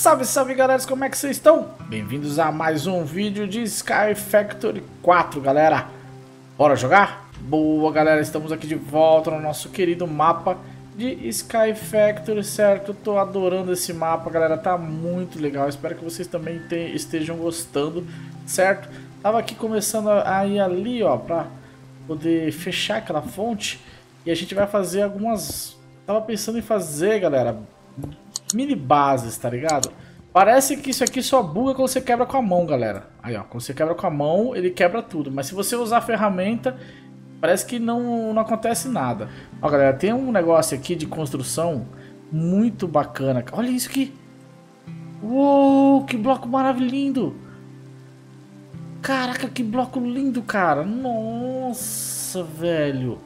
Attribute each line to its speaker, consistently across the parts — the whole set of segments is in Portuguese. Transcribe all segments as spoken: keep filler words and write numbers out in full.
Speaker 1: Salve, salve galera, como é que vocês estão? Bem-vindos a mais um vídeo de Sky Factory quatro, galera. Bora jogar? Boa, galera, estamos aqui de volta no nosso querido mapa de Sky Factory, certo? Tô adorando esse mapa, galera, tá muito legal. Espero que vocês também te, estejam gostando, certo? Tava aqui começando a ir ali, ó, pra poder fechar aquela fonte. E a gente vai fazer algumas... Tava pensando em fazer, galera, mini bases, tá ligado? Parece que isso aqui só buga quando você quebra com a mão, galera. Aí, ó, quando você quebra com a mão, ele quebra tudo. Mas se você usar a ferramenta, parece que não, não acontece nada. Ó, galera, tem um negócio aqui de construção muito bacana. Olha isso aqui. Uou, que bloco maravilhoso. Caraca, que bloco lindo, cara. Nossa, velho.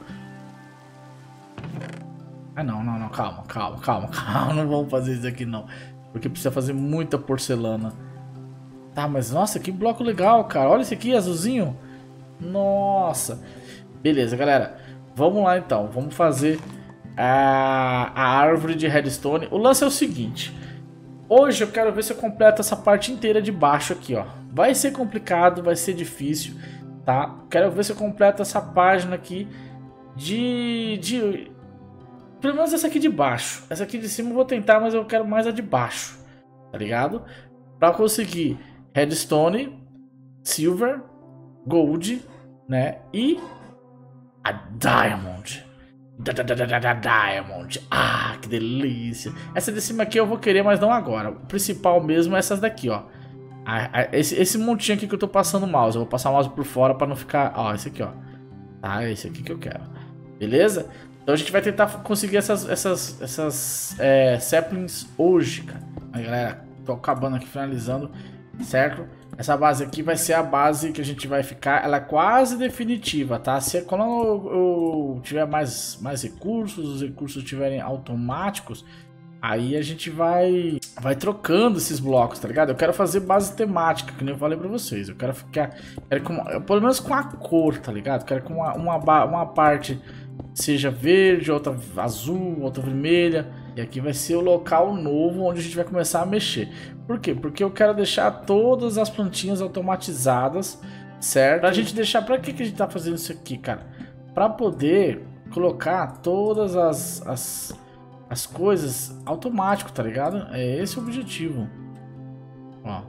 Speaker 1: Ah, não, não, não, calma, calma, calma, calma, não vamos fazer isso aqui não, porque precisa fazer muita porcelana. Tá, mas nossa, que bloco legal, cara, olha esse aqui, azulzinho. Nossa, beleza, galera, vamos lá então, vamos fazer a, a árvore de redstone. O lance é o seguinte, hoje eu quero ver se eu completo essa parte inteira de baixo aqui, ó. Vai ser complicado, vai ser difícil, tá? Quero ver se eu completo essa página aqui de... de pelo menos essa aqui de baixo. Essa aqui de cima eu vou tentar, mas eu quero mais a de baixo. Tá ligado? Pra conseguir redstone, silver, gold, né? E a diamond. Da, da, da, da, da, diamond. Ah, que delícia. Essa de cima aqui eu vou querer, mas não agora. O principal mesmo é essas daqui, ó. Ah, esse, esse montinho aqui que eu tô passando o mouse. Eu vou passar o mouse por fora pra não ficar... Ó, esse aqui, ó. Tá, esse aqui que eu quero. Beleza? Então a gente vai tentar conseguir essas, essas, essas é, saplings hoje, cara. Aí, galera, tô acabando aqui, finalizando, certo? Essa base aqui vai ser a base que a gente vai ficar, ela é quase definitiva, tá? Se quando eu, eu tiver mais, mais recursos, os recursos estiverem automáticos, aí a gente vai, vai trocando esses blocos, tá ligado? Eu quero fazer base temática, que nem eu falei pra vocês. Eu quero ficar, quero com, pelo menos com a cor, tá ligado? Quero com uma, uma, uma parte... seja verde, outra azul, outra vermelha. E aqui vai ser o local novo onde a gente vai começar a mexer. Por quê? Porque eu quero deixar todas as plantinhas automatizadas, certo? Pra gente deixar... Pra que, que a gente tá fazendo isso aqui, cara? Pra poder colocar todas as, as, as coisas automático, tá ligado? É esse o objetivo. Ó.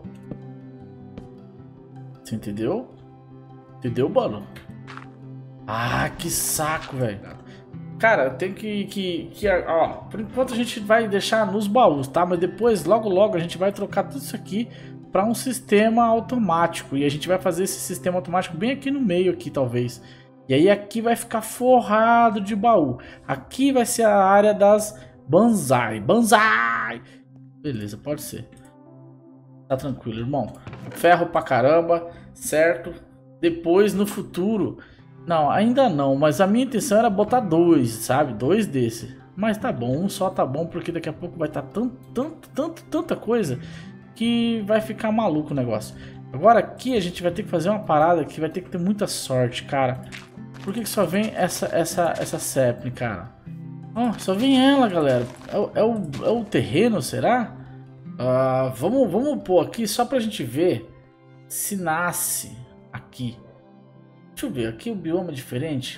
Speaker 1: Você entendeu? Entendeu, mano? Ah, que saco, velho. Cara, tem que, que, que... Ó, por enquanto a gente vai deixar nos baús, tá? Mas depois, logo logo, a gente vai trocar tudo isso aqui para um sistema automático. E a gente vai fazer esse sistema automático bem aqui no meio, aqui, talvez. E aí aqui vai ficar forrado de baú. Aqui vai ser a área das banzai. Banzai! Beleza, pode ser. Tá tranquilo, irmão. Ferro pra caramba, certo? Depois, no futuro... Não, ainda não, mas a minha intenção era botar dois, sabe? Dois desse. Mas tá bom, um só tá bom, porque daqui a pouco vai estar tanto, tanto, tanto, tanta coisa que vai ficar maluco o negócio. Agora aqui a gente vai ter que fazer uma parada que vai ter que ter muita sorte, cara. Por que que só vem essa, essa, essa sapling, cara? Ó, oh, só vem ela, galera. É, o, é, o, é o terreno, será? Uh, vamos, vamos pôr aqui só pra gente ver se nasce aqui. Deixa eu ver, aqui o bioma é diferente.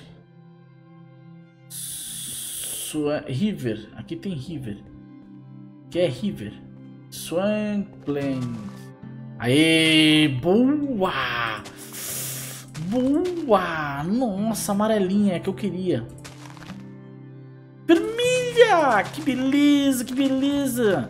Speaker 1: Sua River, aqui tem River. Que é River. Swampland. Aê, boa! Boa! Nossa, amarelinha que eu queria. Vermelha! Que beleza, que beleza!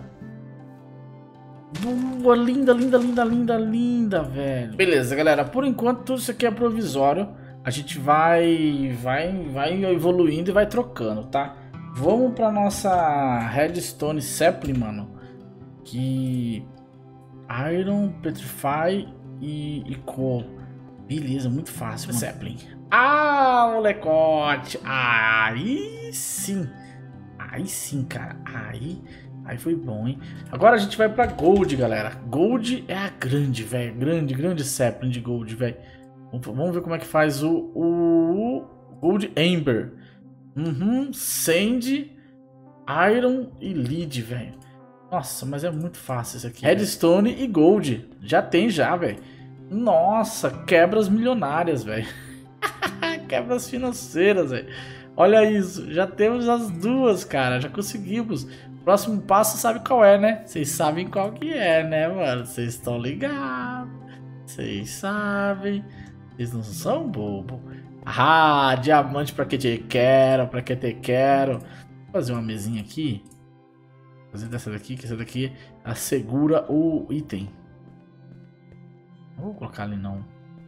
Speaker 1: Boa, linda, linda, linda, linda, linda, velho. Beleza, galera, por enquanto tudo isso aqui é provisório. A gente vai, vai, vai evoluindo e vai trocando, tá? Vamos pra nossa redstone sapling, mano. Que... Iron, Petrify e, e Coal. Beleza, muito fácil, mano. Sapling. Ah, molecote. Aí sim. Aí sim, cara. Aí... Aí foi bom, hein? Agora a gente vai pra Gold, galera. Gold é a grande, velho. Grande, grande sapling de Gold, velho. Vamos ver como é que faz o, o Gold Amber. Uhum. Sand, Iron e Lead, velho. Nossa, mas é muito fácil isso aqui. Redstone e Gold. Já tem já, velho. Nossa, quebras milionárias, velho. Quebras financeiras, velho. Olha isso. Já temos as duas, cara. Já conseguimos. Próximo passo, sabe qual é, né? Vocês sabem qual que é, né, mano? Vocês estão ligados. Vocês sabem. Vocês não são bobo. Ah, diamante pra que te quero, pra que te quero. Vou fazer uma mesinha aqui. Fazer dessa daqui, que essa daqui assegura o item. Não vou colocar ali não.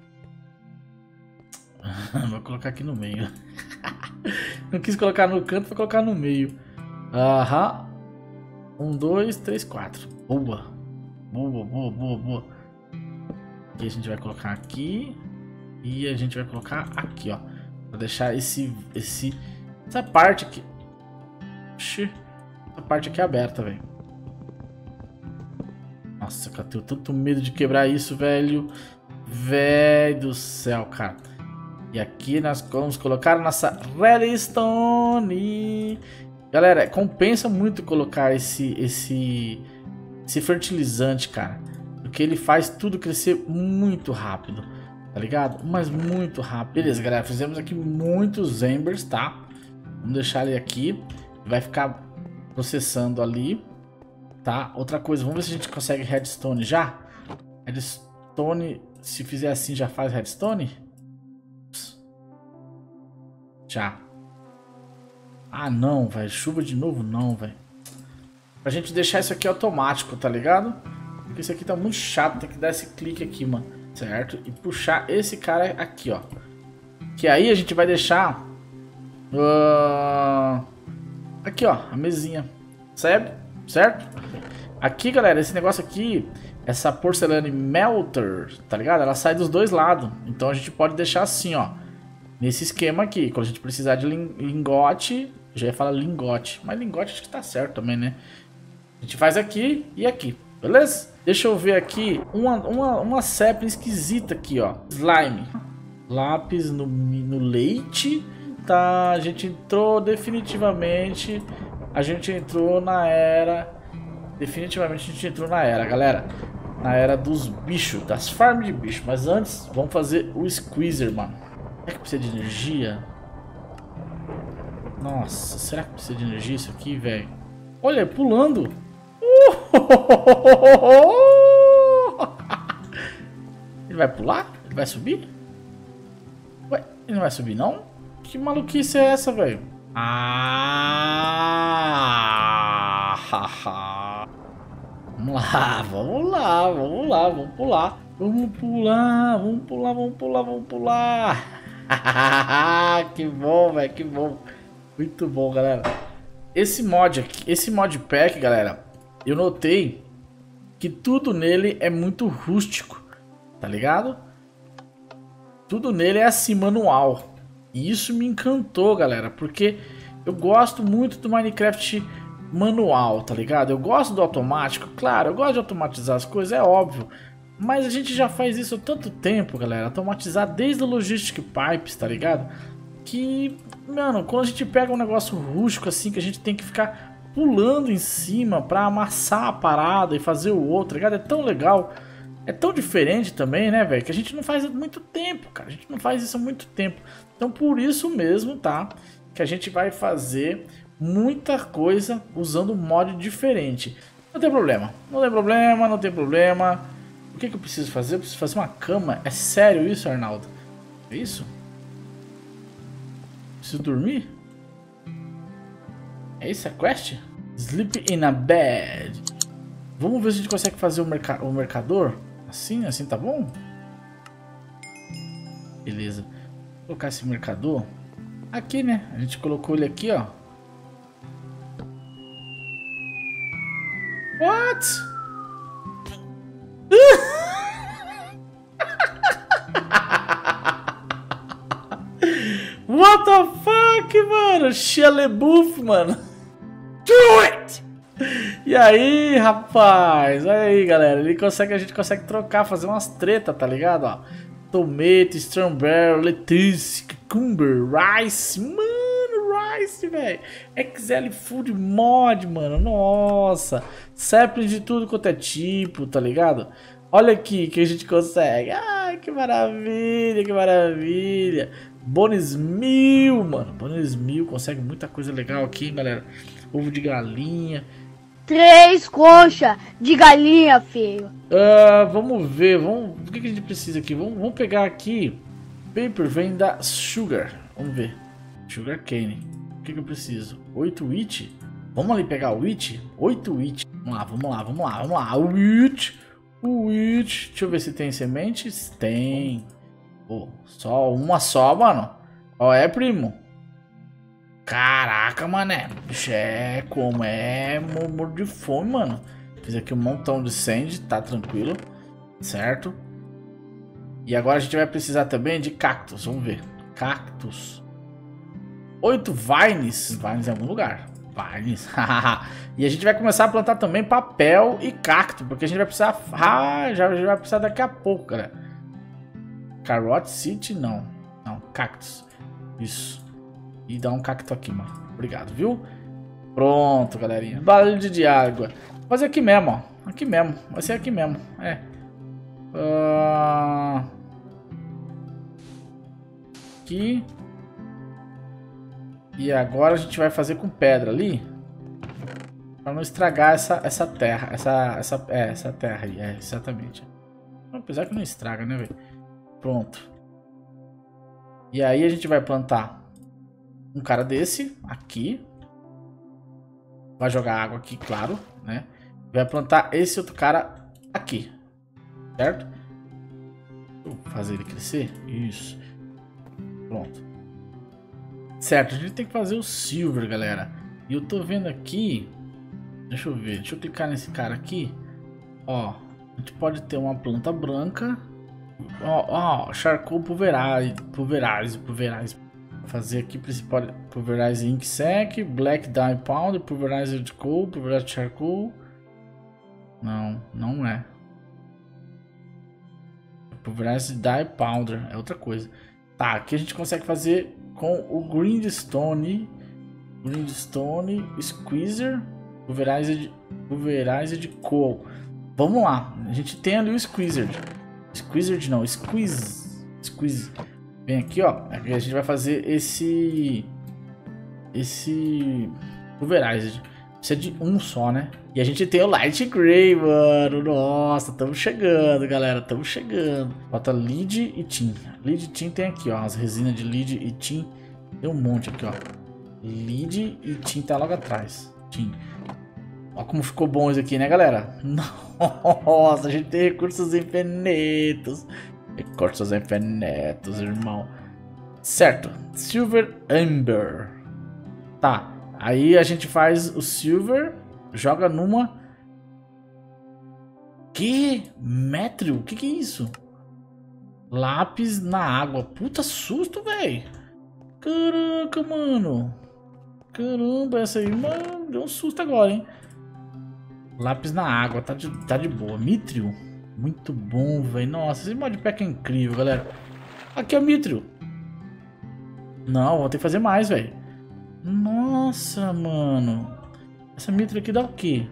Speaker 1: Vou colocar aqui no meio. Não quis colocar no canto, vou colocar no meio. Aham. Um, dois, três, quatro. Boa. Boa, boa, boa, boa. Aqui a gente vai colocar aqui. E a gente vai colocar aqui, ó. Pra deixar esse, esse, essa parte aqui. Oxi. Essa parte aqui é aberta, velho. Nossa, cara, eu tenho tanto medo de quebrar isso, velho. Velho do céu, cara. E aqui nós vamos colocar nossa redstone. Galera, compensa muito colocar esse, esse, esse fertilizante, cara. Porque ele faz tudo crescer muito rápido. Tá ligado? Mas muito rápido. Beleza, galera. Fizemos aqui muitos embers, tá? Vamos deixar ele aqui. Vai ficar processando ali. Tá? Outra coisa. Vamos ver se a gente consegue redstone já. Redstone. Se fizer assim já faz redstone? Já. Ah, não, velho. Chuva de novo, não, velho. Pra gente deixar isso aqui automático, tá ligado? Porque isso aqui tá muito chato. Tem que dar esse clique aqui, mano. Certo? E puxar esse cara aqui, ó. Que aí a gente vai deixar... Uh, aqui, ó. A mesinha. Certo? Certo? Aqui, galera, esse negócio aqui... Essa porcelana melter, tá ligado? Ela sai dos dois lados. Então a gente pode deixar assim, ó. Nesse esquema aqui. Quando a gente precisar de lingote... Já ia falar lingote. Mas lingote acho que tá certo também, né? A gente faz aqui e aqui. Beleza? Deixa eu ver aqui uma, uma, uma sapling esquisita aqui, ó. Slime. Lápis no, no leite. Tá, a gente entrou definitivamente. A gente entrou na era... Definitivamente a gente entrou na era, galera. Na era dos bichos, das farms de bicho. Mas antes, vamos fazer o squeezer, mano. Será que precisa de energia? Nossa, será que precisa de energia isso aqui, velho? Olha, pulando. Ele vai pular? Ele vai subir? Ué, ele não vai subir não? Que maluquice é essa, velho? Ah! Vamos lá, vamos lá, vamos lá, vamos pular. Vamos pular, vamos pular, vamos pular, vamos pular. Que bom, velho, que bom. Muito bom, galera. Esse mod aqui, esse mod pack, galera, eu notei que tudo nele é muito rústico, tá ligado? Tudo nele é assim, manual. E isso me encantou, galera, porque eu gosto muito do Minecraft manual, tá ligado? Eu gosto do automático, claro, eu gosto de automatizar as coisas, é óbvio. Mas a gente já faz isso há tanto tempo, galera, automatizar desde o Logistic Pipes, tá ligado? Que, mano, quando a gente pega um negócio rústico assim, que a gente tem que ficar pulando em cima pra amassar a parada e fazer o outro, tá ligado? É tão legal, é tão diferente também, né, velho? Que a gente não faz há muito tempo, cara. A gente não faz isso há muito tempo. Então, por isso mesmo, tá? Que a gente vai fazer muita coisa usando mod diferente. Não tem problema, não tem problema, não tem problema. O que que eu preciso fazer? Eu preciso fazer uma cama. É sério isso, Arnaldo? É isso? Preciso dormir? É isso a quest? Sleep in a bed. Vamos ver se a gente consegue fazer o, merca o mercador. Assim? Assim tá bom? Beleza. Vou colocar esse mercador aqui, né? A gente colocou ele aqui, ó. What? What the fuck, mano? Shia LaBeouf, mano. Do it! E aí, rapaz? Olha aí, galera. Ele consegue, a gente consegue trocar, fazer umas tretas, tá ligado? Ó, tomate, strawberry, lettuce, cucumber, rice. Mano, nice, velho. X L Food Mod, mano. Nossa. Sapling de tudo quanto é tipo, tá ligado? Olha aqui que a gente consegue. Ai, que maravilha, que maravilha. Bônus mil, mano. Bônus mil. Consegue muita coisa legal aqui, galera. Ovo de galinha.
Speaker 2: Três coxas de galinha, filho.
Speaker 1: Uh, vamos ver. Vamos... O que, que a gente precisa aqui? Vamos, vamos pegar aqui. Paper vem da Sugar. Vamos ver. Sugar cane. O que, que eu preciso? oito wheat. Vamos ali pegar o wheat. oito wheat. Vamos lá, vamos lá, vamos lá, vamos lá. O wheat. O wheat. Deixa eu ver se tem sementes. Tem. Pô, só uma só, mano. Qual é, primo? Caraca, mané. Bicho, é como é morro de fome, mano. Fiz aqui um montão de sand, tá tranquilo. Certo? E agora a gente vai precisar também de cactos. Vamos ver. Cactos. Oito vines. Vines em algum lugar. Vines. E a gente vai começar a plantar também papel e cacto. Porque a gente vai precisar... Ah, já, já vai precisar daqui a pouco, cara. Carrot City, não. Não, cactos. Isso. E dá um cacto aqui, mano. Obrigado, viu? Pronto, galerinha. Balde de água. Vou fazer aqui mesmo, ó. Aqui mesmo. Vai ser aqui mesmo. É. Uh... Aqui. E agora a gente vai fazer com pedra ali. Pra não estragar essa, essa terra. Essa, essa, é, essa terra aí. É, exatamente. Apesar que não estraga, né, velho? Pronto. E aí a gente vai plantar um cara desse aqui. Vai jogar água aqui, claro, né? Vai plantar esse outro cara aqui. Certo? Vou fazer ele crescer. Isso. Pronto. Certo, a gente tem que fazer o silver, galera. E eu tô vendo aqui. Deixa eu ver. Deixa eu clicar nesse cara aqui. Ó. A gente pode ter uma planta branca. Ó, ó. Charcoal pulverize. Pulverize, pulverize. Fazer aqui principal. Pulverize ink sac. Black dye powder. Pulverize de coal. Pulverize charcoal. Não, não é. Pulverize dye powder. É outra coisa. Tá, aqui a gente consegue fazer com o Grindstone. Grindstone Squeezer. Pulverize, pulverize de coal. Vamos lá. A gente tem ali o Squeezer. Squeezer não, Squeeze. Squeeze. Vem aqui, ó. Aqui a gente vai fazer esse... Esse... Pulverize. Precisa de um só, né? E a gente tem o Light Gray, mano. Nossa, estamos chegando, galera. Estamos chegando. Falta lead e tin. Lead e tin tem aqui, ó. As resinas de lead e tin. Tem um monte aqui, ó. Lead e tin tá logo atrás. Tin. Ó como ficou bom isso aqui, né, galera? Nossa, a gente tem recursos infinitos. Recursos infinitos, irmão. Certo. Silver Amber. Tá. Aí a gente faz o silver, joga numa... Que? Métrio? Que que é isso? Lápis na água. Puta susto, velho. Caraca, mano. Caramba, essa aí, mano, deu um susto agora, hein? Lápis na água, tá de, tá de boa. Mithril. Muito bom, velho. Nossa, esse modpack é incrível, galera. Aqui é o Mithril. Não, vou ter que fazer mais, velho. Nossa, mano. Essa Mithril aqui dá o quê?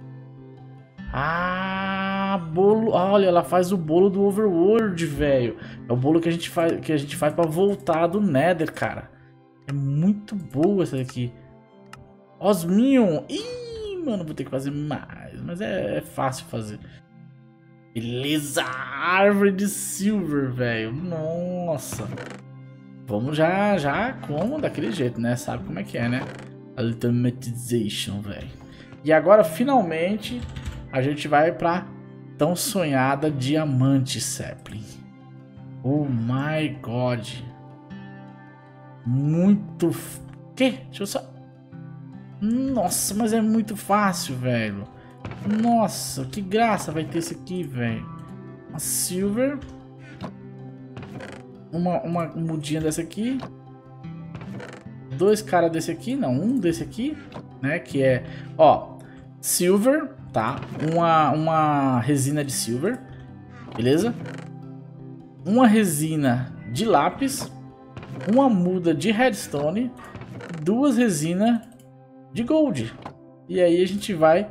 Speaker 1: Ah, bolo. Olha, ela faz o bolo do Overworld, velho. É o bolo que a gente faz, que a gente faz pra voltar do Nether, cara. É muito boa essa daqui. Osmium. Ih, mano, vou ter que fazer mais. Mas é, é fácil fazer. Beleza. Árvore de Silver, velho. Nossa. Vamos já, já como daquele jeito, né? Sabe como é que é, né? Automatization, velho. E agora, finalmente, a gente vai pra tão sonhada Diamante Sapling. Oh my God. Muito... F... Que? Deixa eu só... Nossa, mas é muito fácil, velho. Nossa, que graça vai ter esse aqui, velho. Uma Silver... Uma, uma mudinha dessa aqui. Dois caras desse aqui. Não, um desse aqui. Né? Que é... Ó. Silver. Tá? Uma, uma resina de silver. Beleza? Uma resina de lápis. Uma muda de redstone. duas resinas de gold. E aí a gente vai...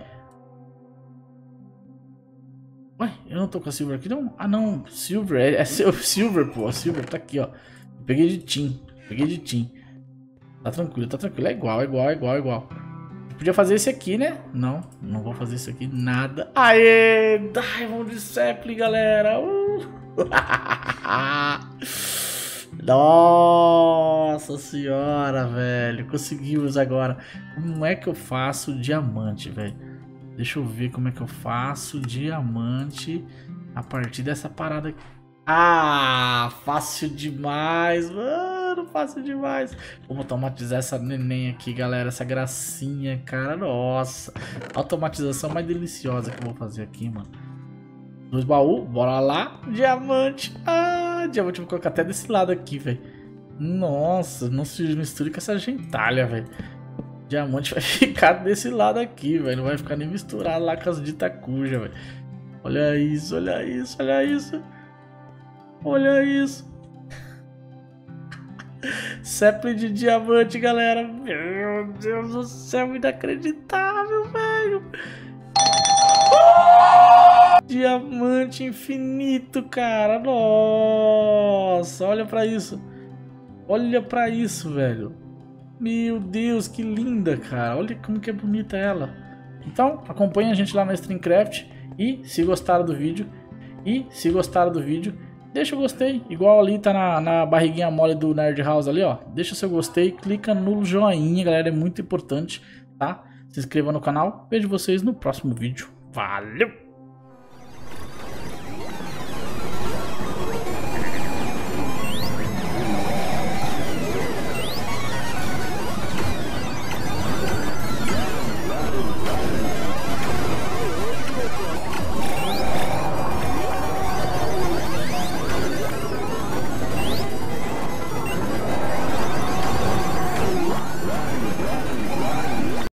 Speaker 1: Ué, eu não tô com a silver aqui não? Ah não, silver, é, é silver, pô, silver tá aqui, ó. Peguei de tin, peguei de tin. Tá tranquilo, tá tranquilo, é igual, é igual, é igual, é igual. Podia fazer esse aqui, né? Não, não vou fazer isso aqui, nada. Aê, Diamond Sapling, galera. Uh. Nossa senhora, velho. Conseguimos agora. Como é que eu faço diamante, velho? Deixa eu ver como é que eu faço diamante a partir dessa parada aqui. Ah, fácil demais, mano, fácil demais. Vamos automatizar essa neném aqui, galera, essa gracinha, cara, nossa. Automatização mais deliciosa que eu vou fazer aqui, mano. Dois baús, bora lá. Diamante, ah, diamante, vou colocar até desse lado aqui, velho. Nossa, não se misture com essa gentalha, velho. Diamante vai ficar desse lado aqui, velho, não vai ficar nem misturado lá com as ditacuja, velho. Olha isso, olha isso, olha isso. Olha isso. Sapling de diamante, galera. Meu Deus do céu, inacreditável, velho. Diamante infinito, cara. Nossa, olha pra isso. Olha pra isso, velho. Meu Deus, que linda, cara. Olha como que é bonita ela. Então, acompanha a gente lá na Streamcraft. E se gostaram do vídeo, e se gostaram do vídeo, deixa o gostei, igual ali tá na, na barriguinha mole do Nerd House ali, ó. Deixa o seu gostei, clica no joinha, galera, é muito importante, tá? Se inscreva no canal, vejo vocês no próximo vídeo. Valeu!